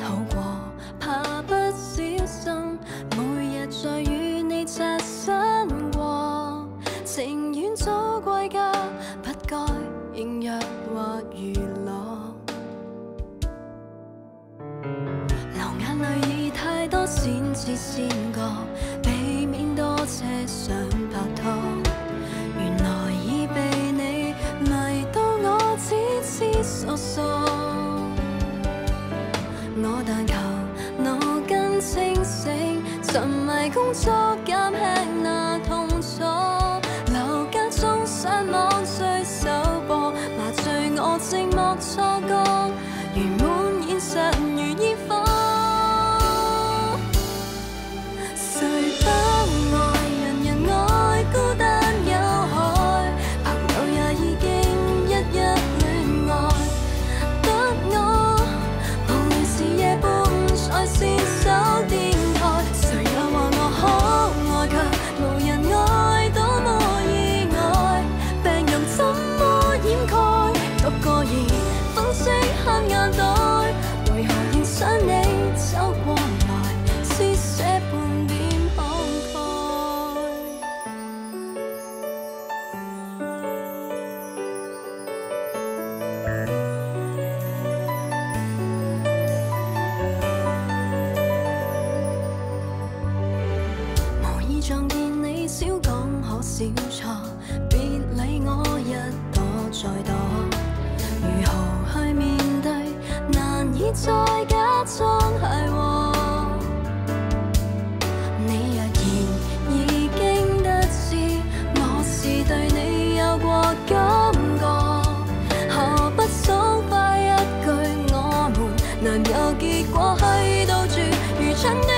好過怕不小心，每日再與你擦身過，情願早歸家，不該應約或娛樂。流眼淚已太多，先知先覺，避免多車想拍拖。原來已被你迷到我痴痴傻傻。我但求腦筋清醒，沉迷工作減輕那痛楚。留家中上網追首播，麻醉我寂寞錯覺，如滿現實如煙火。誰不愛人人愛，孤單有害，朋友也已經一一戀愛。得我無聊時夜半在線搜電台，誰也話我可愛，卻無人愛，多麼意外，病容怎麼掩蓋？獨個兒分析黑眼袋，為何仍想你走過來，施捨半點慷慨。無意撞見你，少講可少錯，別理我一躲再躲。如何去面對，難以再假裝諧和。你若然已經得知，我是對你有過感覺，何不爽快一句我們難有結果，去到絕如春的